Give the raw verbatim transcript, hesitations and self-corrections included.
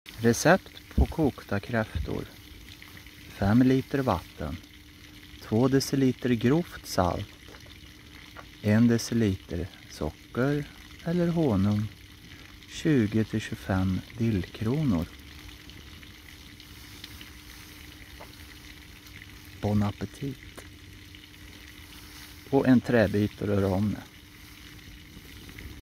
Recept på kokta kräftor. fem liter vatten. två deciliter grovt salt. en deciliter socker eller honung. tjugo till tjugofem dillkronor. Bon appetit. Och en träbit att röra om med.